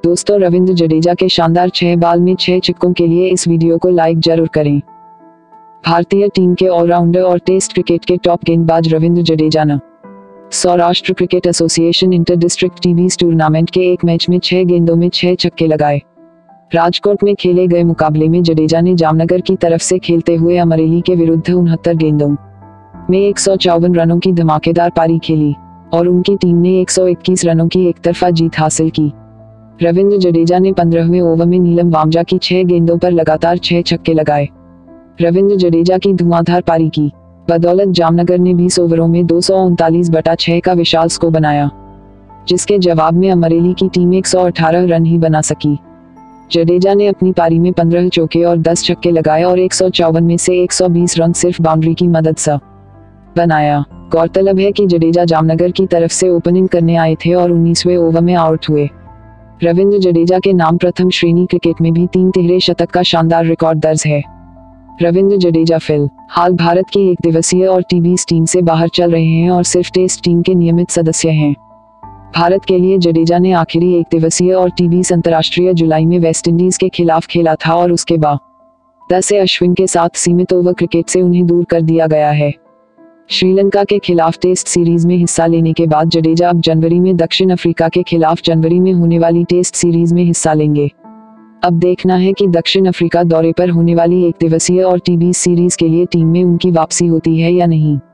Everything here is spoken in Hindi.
दोस्तों, रविंद्र जडेजा के शानदार 6 बॉल में 6 छक्कों के लिए इस वीडियो को लाइक जरूर करें। भारतीय टीम के ऑलराउंडर और टेस्ट क्रिकेट के टॉप गेंदबाज रविंद्र जडेजा ने Saurashtra cricket association inter district टीबीज टूर्नामेंट के एक मैच में 6 गेंदों में 6 छक्के लगाए। राजकोट में खेले गए मुकाबले में जडेजा ने जामनगर की तरफ से खेलते हुए अमरेली के विरुद्ध 69 गेंदों में 154 रनों की धमाकेदार पारी खेली और उनकी टीम ने 121 रनों की एकतरफा जीत हासिल की। रविंद्र जडेजा ने 15वें ओवर में नीलम वामजा की 6 गेंदों पर लगातार 6 छक्के लगाए। रविंद्र जडेजा की धुआंधार पारी की बदौलत जामनगर ने 20 ओवरों में 239/6 का विशाल स्कोर बनाया, जिसके जवाब में अमरेली की टीम 118 रन ही बना सकी। जडेजा ने अपनी पारी में 15 चौके और 10 छक्के लगाए और 154 में से 120 रन सिर्फ बाउंड्री की मदद से बनाया। गौरतलब है कि जडेजा जामनगर की तरफ से ओपनिंग करने आए थे और 19वें ओवर में आउट हुए। रविंद्र जडेजा के नाम प्रथम श्रेणी क्रिकेट में भी 3 तिहरे शतक का शानदार रिकॉर्ड दर्ज है। रविंद्र जडेजा फिलहाल भारत की एक दिवसीय और टीबीज टीम से बाहर चल रहे हैं और सिर्फ टेस्ट टीम के नियमित सदस्य हैं। भारत के लिए जडेजा ने आखिरी एक दिवसीय और टीबीज अंतर्राष्ट्रीय जुलाई में वेस्टइंडीज के खिलाफ खेला था और उसके बाद से अश्विन के साथ सीमित ओवर क्रिकेट से उन्हें दूर कर दिया गया है। श्रीलंका के खिलाफ टेस्ट सीरीज में हिस्सा लेने के बाद जडेजा अब जनवरी में दक्षिण अफ्रीका के खिलाफ जनवरी में होने वाली टेस्ट सीरीज में हिस्सा लेंगे। अब देखना है कि दक्षिण अफ्रीका दौरे पर होने वाली एक दिवसीय और टीबी सीरीज के लिए टीम में उनकी वापसी होती है या नहीं।